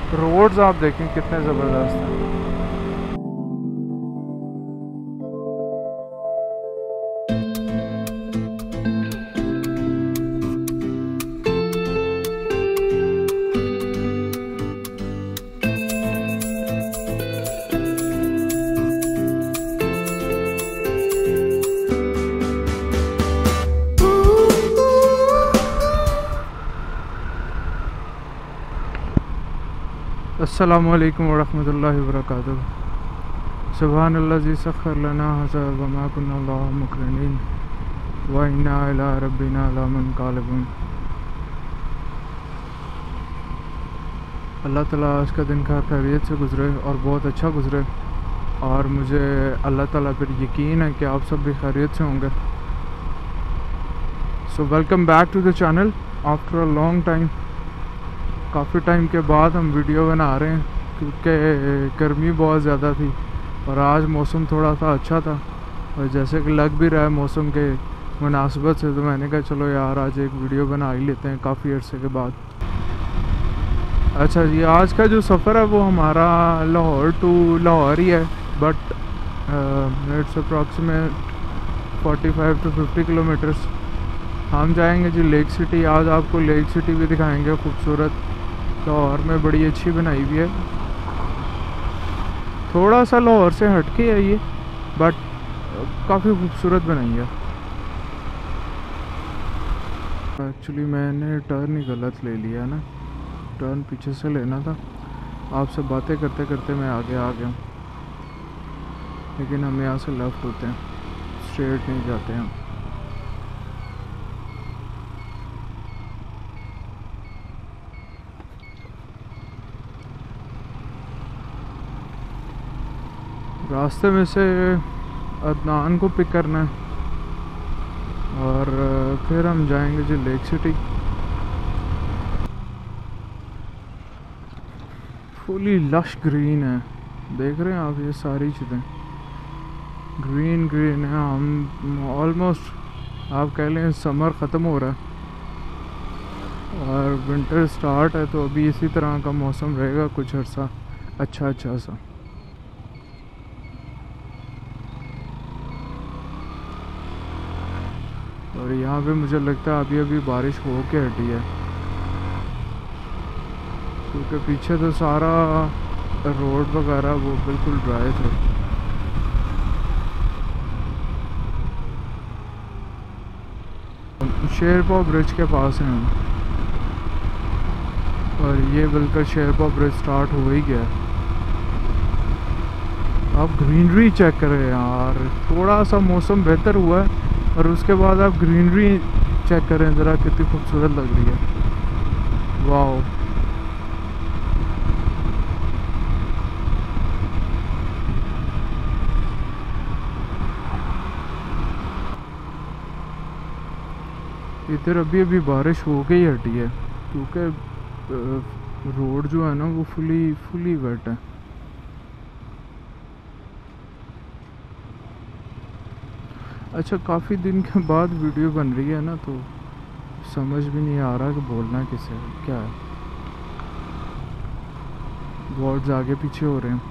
Roads आप देखें कितने ज़बरदस्त हैं। अस्सलामु अलैकुम वरहमतुल्लाहि वबरकातुहू। सुब्हानल्लाज़ी सख़्ख़र लना हज़ा व मा कुन्ना लहू मुक़रिनीन व इन्ना इला रब्बिना लमुनक़लिबून। अल्लाह ताला आज का दिन खैरियत से गुज़रे और बहुत अच्छा गुज़रे, और मुझे अल्लाह ताला पर यकीन है कि आप सब भी खैरियत से होंगे। So welcome back to the channel after a long time. काफ़ी टाइम के बाद हम वीडियो बना रहे हैं क्योंकि गर्मी बहुत ज़्यादा थी और आज मौसम थोड़ा सा अच्छा था, और जैसे कि लग भी रहा है मौसम के मुनासिबत से, तो मैंने कहा चलो यार आज एक वीडियो बना ही लेते हैं काफ़ी अर्से के बाद। अच्छा जी, आज का जो सफ़र है वो हमारा लाहौर टू लाहौर ही है, but it's approximate 45 to 50 kilometres. हम जाएंगे जी लेक सिटी। आज आपको लेक सिटी भी दिखाएंगे, खूबसूरत लाहौर में बड़ी अच्छी बनाई हुई है। थोड़ा सा लाहौर से हटके है ये, बट काफ़ी खूबसूरत बनाई है। एक्चुअली मैंने टर्न ही गलत ले लिया ना, टर्न पीछे से लेना था। आपसे बातें करते करते मैं आगे आ गया, लेकिन हम यहाँ से लेफ़्ट होते हैं, स्ट्रेट नहीं जाते हैं। रास्ते में से अदनान को पिक करना है और फिर हम जाएंगे जी lake city. Fully lush green है, देख रहे हैं आप, ये सारी चीज़ें ग्रीन ग्रीन है। हम ऑलमोस्ट आप कह लें समर ख़त्म हो रहा है और विंटर स्टार्ट है, तो अभी इसी तरह का मौसम रहेगा कुछ अर्सा अच्छा सा। और यहाँ पे मुझे लगता है अभी अभी बारिश हो के हटी है, क्योंकि पीछे तो सारा रोड वगैरह वो बिल्कुल ड्राई थे। शेरपाव ब्रिज के पास हैं हम, और ये बिल्कुल शेरपाव ब्रिज स्टार्ट हो ही गया। आप ग्रीनरी चेक करें यार, थोड़ा सा मौसम बेहतर हुआ है और उसके बाद आप ग्रीनरी चेक करें ज़रा, कितनी खूबसूरत लग रही है। वाह, इधर अभी अभी बारिश हो गई हटी है, क्योंकि रोड जो है ना वो फुली वेट है। अच्छा, काफ़ी दिन के बाद वीडियो बन रही है ना, तो समझ भी नहीं आ रहा कि बोलना किसे क्या है। वर्ड्स आगे पीछे हो रहे हैं।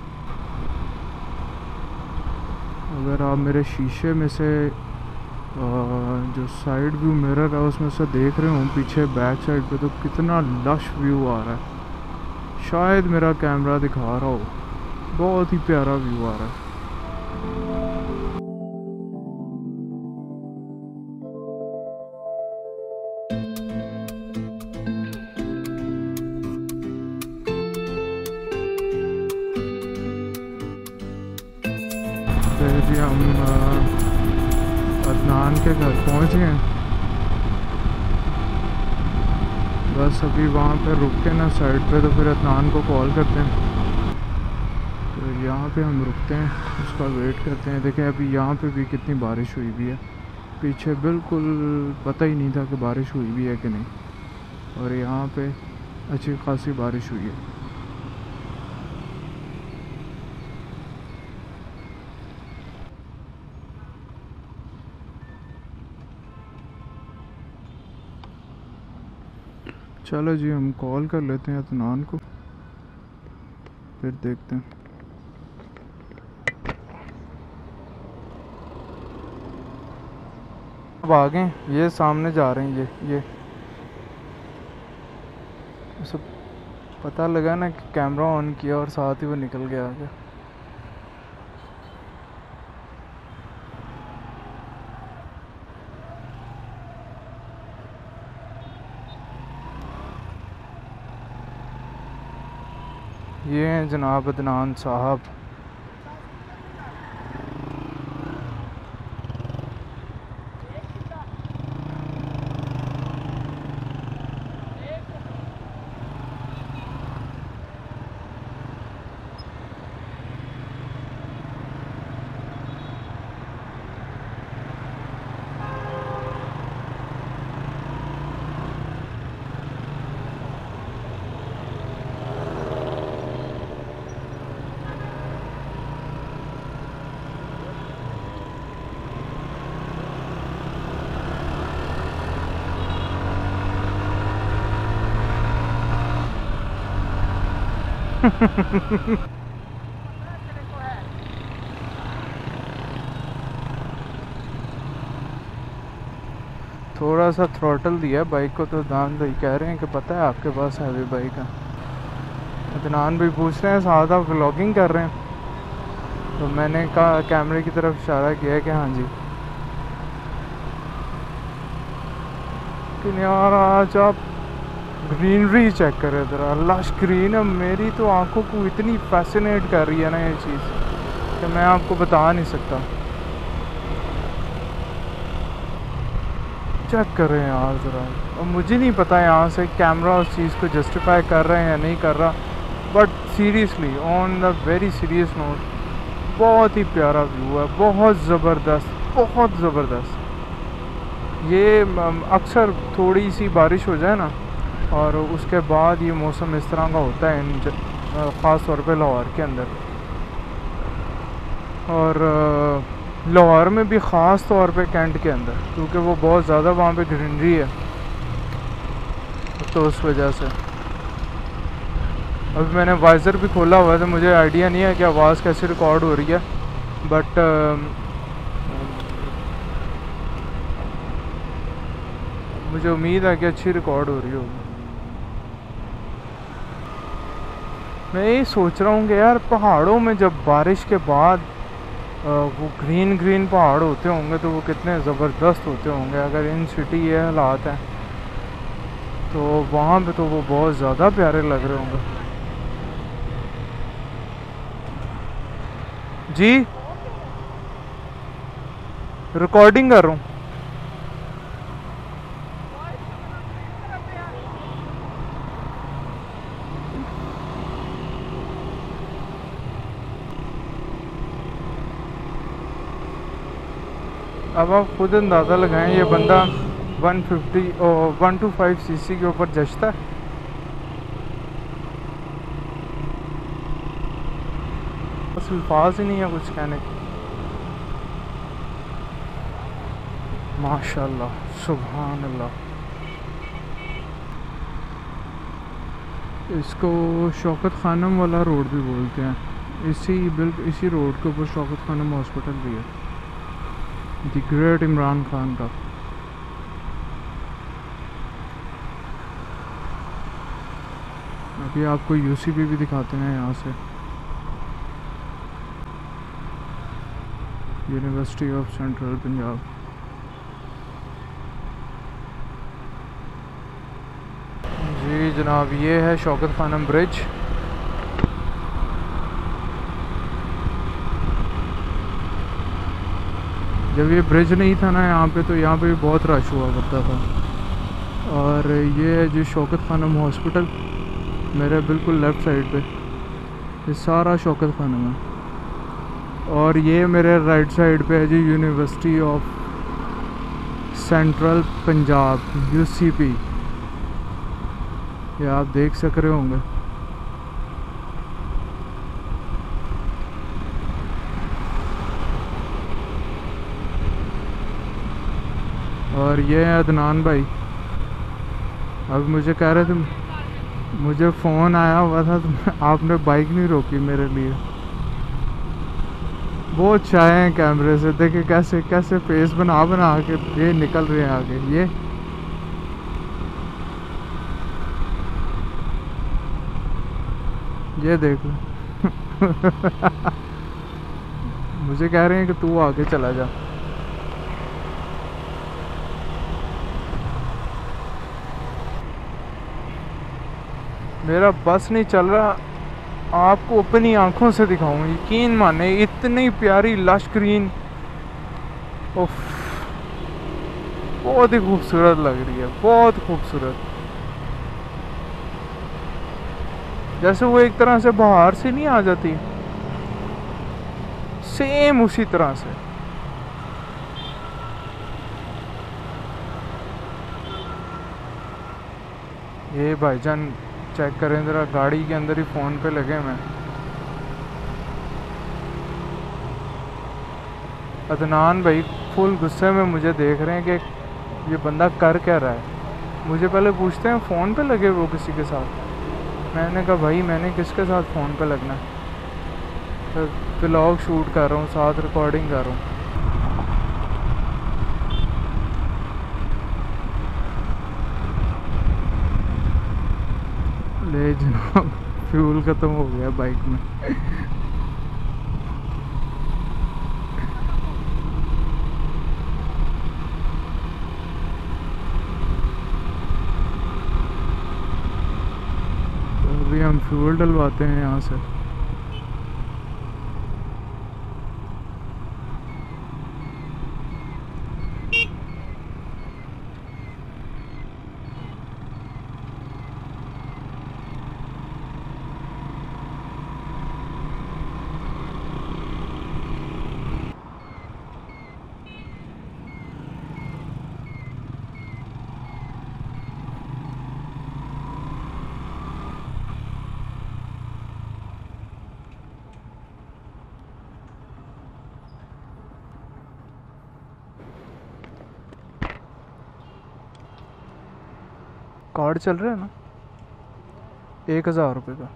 अगर आप मेरे शीशे में से जो साइड व्यू मिरर है उसमें से देख रहे हो पीछे बैक साइड पे, तो कितना लश व्यू आ रहा है। शायद मेरा कैमरा दिखा रहा हो, बहुत ही प्यारा व्यू आ रहा है। फिर जी हम अदनान के घर पहुंच गए। बस अभी वहाँ पे रुक के ना साइड पे, तो फिर अदनान को कॉल करते हैं। तो यहाँ पे हम रुकते हैं, उसका वेट करते हैं। देखें अभी यहाँ पे भी कितनी बारिश हुई भी है, पीछे बिल्कुल पता ही नहीं था कि बारिश हुई भी है कि नहीं, और यहाँ पे अच्छी खासी बारिश हुई है। चलो जी, हम कॉल कर लेते हैं अदनान को। फिर देखते हैं। अब आ गए, ये सामने जा रहे हैं, ये सब पता लगा ना कि कैमरा ऑन किया और साथ ही वो निकल गया आगे। ये हैं जनाब अदनान साहब। थोड़ा सा थ्रॉटल दिया बाइक को, तो दान भाई कह रहे हैं कि पता है आपके पास हैवी बाइक है। अदनान भाई पूछ रहे हैं साथ आप व्लॉगिंग कर रहे हैं, तो मैंने कहा कैमरे की तरफ इशारा किया कि हाँ जी। लेकिन यार आज आप ग्रीनरी चेक करें ज़रा, अल्लाह स्क्रीन है मेरी तो आंखों को इतनी फैसिनेट कर रही है ना ये चीज़ कि मैं आपको बता नहीं सकता। चेक करें यार ज़रा। और मुझे नहीं पता यहाँ से कैमरा उस चीज़ को जस्टिफाई कर रहे हैं या नहीं कर रहा, but seriously on the very serious note बहुत ही प्यारा व्यू है, बहुत ज़बरदस्त, बहुत ज़बरदस्त। ये अक्सर थोड़ी सी बारिश हो जाए ना और उसके बाद ये मौसम इस तरह का होता है ख़ास तौर पे लाहौर के अंदर, और लाहौर में भी ख़ास तौर पे कैंट के अंदर, क्योंकि वो बहुत ज़्यादा वहाँ पे ग्रीनरी है, तो उस वजह से। अभी मैंने वाइज़र भी खोला हुआ है तो मुझे आइडिया नहीं है कि आवाज़ कैसे रिकॉर्ड हो रही है, बट मुझे उम्मीद है कि अच्छी रिकॉर्ड हो रही होगी। मैं यही सोच रहा हूँ कि यार पहाड़ों में जब बारिश के बाद वो ग्रीन ग्रीन पहाड़ होते होंगे तो वो कितने ज़बरदस्त होते होंगे। अगर इन सिटी ये हालात हैं तो वहाँ पे तो वो बहुत ज़्यादा प्यारे लग रहे होंगे। जी रिकॉर्डिंग कर रहा हूँ। अब आप खुद अंदाज़ा लगाएं ये बंदा 150 और 125 सीसी के ऊपर जचता है। बस अल्फाज ही नहीं है कुछ कहने की। माशाल्लाह सुभान अल्लाह। इसको शौकत खानम वाला रोड भी बोलते हैं। बिल्कुल इसी रोड के ऊपर शौकत खानम हॉस्पिटल भी है, द ग्रेट इमरान खान का। अभी आपको यूसीपी भी दिखाते हैं यहाँ से, यूनिवर्सिटी ऑफ सेंट्रल पंजाब। जी जनाब ये है शौकत खानम ब्रिज। जब ये ब्रिज नहीं था ना यहाँ पे, तो यहाँ पे भी बहुत रश हुआ करता था। और ये है जी शौकत खानम हॉस्पिटल, मेरे बिल्कुल लेफ़्ट साइड पे ये सारा शौकत खानम है। और ये मेरे राइट साइड पे है जी university of central Punjab UCP, ये आप देख सक रहे होंगे। और ये है अदनान भाई। अब मुझे कह रहे थे मुझे फ़ोन आया हुआ था तो आपने बाइक नहीं रोकी मेरे लिए। वो चाहे हैं कैमरे से, देखे कैसे कैसे फेस बना बना के ये निकल रहे हैं आगे। ये देख लो। मुझे कह रहे हैं कि तू आगे चला जा। मेरा बस नहीं चल रहा, आपको अपनी आंखों से दिखाऊं, यकीन माने इतनी प्यारी लश ग्रीन, उफ, बहुत ही खूबसूरत लग रही है, बहुत खूबसूरत। जैसे वो एक तरह से बाहर से नहीं आ जाती, सेम उसी तरह से। ये भाईजान चेक करें ज़रा, गाड़ी के अंदर ही फ़ोन पे लगे मैं। अदनान भाई फुल गुस्से में मुझे देख रहे हैं कि ये बंदा कर क्या रहा है। मुझे पहले पूछते हैं फ़ोन पे लगे वो किसी के साथ। मैंने कहा भाई मैंने किसके साथ फ़ोन पे लगना है, तो व्लॉग शूट कर रहा हूँ, साथ रिकॉर्डिंग कर रहा हूँ। ले जनाब, फ्यूल ख़त्म हो गया बाइक में। तो अभी हम फ्यूल डलवाते हैं यहाँ से। कार्ड चल रहा है ना, 1000 रुपये का।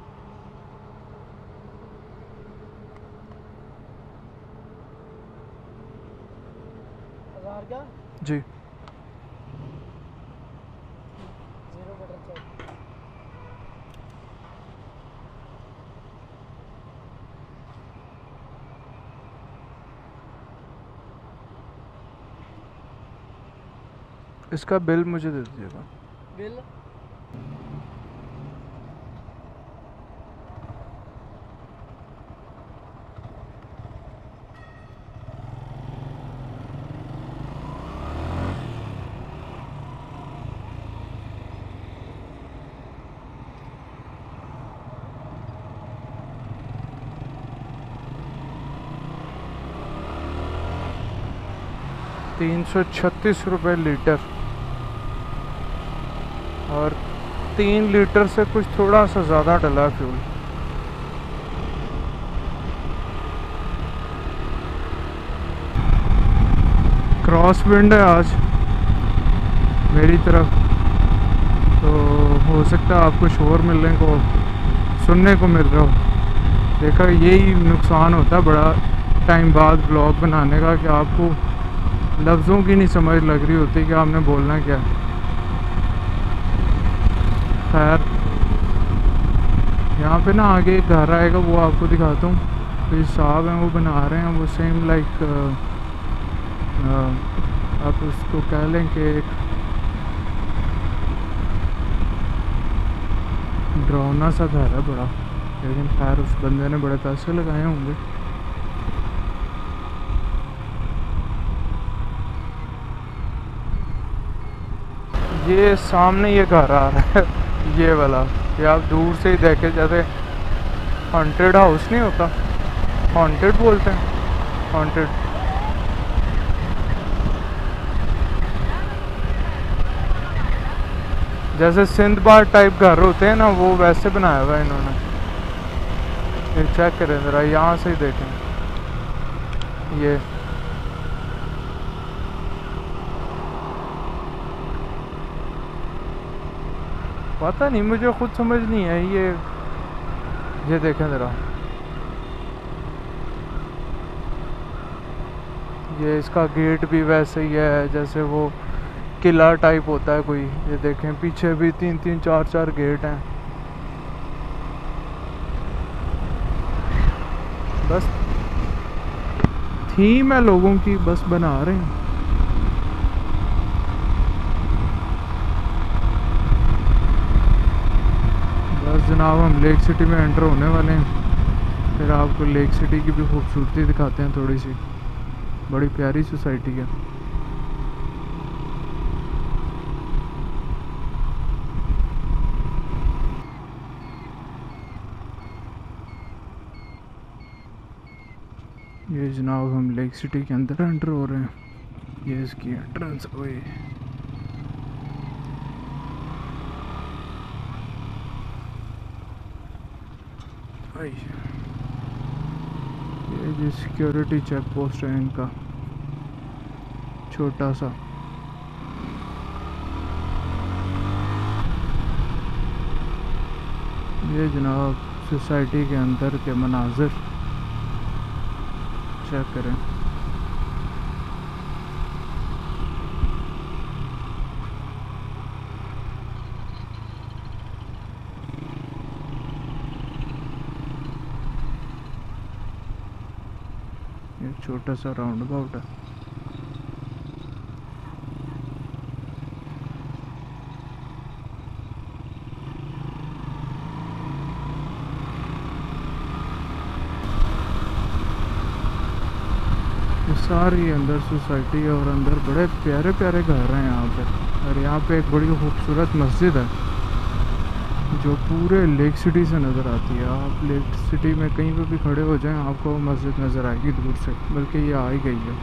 क्या? जी इसका बिल मुझे दे दीजिएगा। बिल? ₹336 लीटर, और 3 लीटर से कुछ थोड़ा सा ज़्यादा डला फ्यूल। क्रॉस विंड है आज मेरी तरफ, तो हो सकता है आपको शोर मिलने को सुनने को मिल रहा हो। देखा, यही नुकसान होता है बड़ा टाइम बाद ब्लॉग बनाने का, कि आपको लफ्ज़ों की नहीं समझ लग रही होती कि आपने बोलना क्या। खैर, यहाँ पे ना आगे एक घर आएगा, वो आपको दिखाता हूँ। तो ये साहब हैं, वो बना रहे हैं, वो सेम लाइक आप उसको कह लें कि एक डरावना सा घर है बड़ा, लेकिन खैर उस बंदे ने बड़े पैसे लगाए होंगे। ये सामने ये घर आ रहा है, ये वाला, ये आप दूर से ही देखे, जैसे हॉन्टेड हाउस नहीं होता, हॉन्टेड बोलते हैं, हॉन्टेड। जैसे सिंध बार टाइप घर होते हैं ना, वो वैसे बनाया हुआ है इन्होंने। ये चेक करें ज़रा, यहाँ से ही देखें, ये पता नहीं, मुझे खुद समझ नहीं है ये देखें ज़रा, ये इसका गेट भी वैसे ही है जैसे वो किला टाइप होता है कोई। ये देखें पीछे भी 3-3 4-4 गेट हैं। बस थीम है लोगों की, बस बना रहे हैं। बस जनाब हम लेक सिटी में एंटर होने वाले हैं, फिर आपको लेक सिटी की भी खूबसूरती दिखाते हैं थोड़ी सी। बड़ी प्यारी सोसाइटी है। ये जनाब हम लेक सिटी के अंदर एंटर हो रहे हैं। ये इसकी एंट्रेंस। ओए ये जो सिक्योरिटी चेक पोस्ट है इनका, छोटा सा। ये जनाब सोसाइटी के अंदर के मनाज़िर चेक करें। ये छोटा सा राउंड अबाउट है। ये सारी अंदर सोसाइटी है और अंदर बड़े प्यारे प्यारे घर हैं यहाँ पे। और यहाँ पे एक बड़ी खूबसूरत मस्जिद है जो पूरे लेक सिटी से नज़र आती है। आप लेक सिटी में कहीं पे भी खड़े हो जाएं आपको मस्जिद नज़र आएगी दूर से, बल्कि ये आ ही गई है।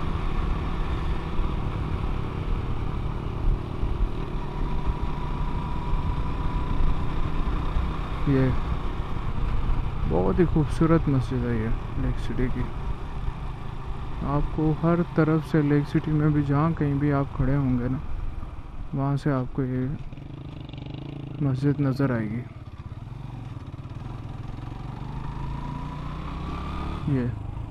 ये बहुत ही खूबसूरत मस्जिद है ये लेक सिटी की। आपको हर तरफ से लेक सिटी में भी जहाँ कहीं भी आप खड़े होंगे ना, वहाँ से आपको ये मस्जिद नज़र आएगी। ये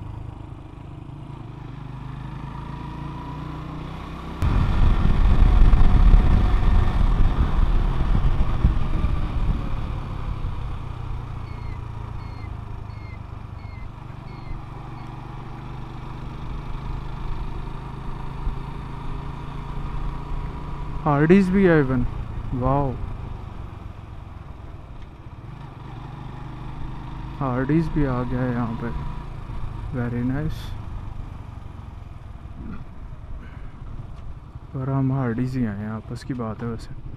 हार्डीज भी है इवन। वाओ, हार्डीज भी आ गया है यहाँ पे। Very nice. पर हम हार्डीज ही आए हैं, आपस की बात है वैसे।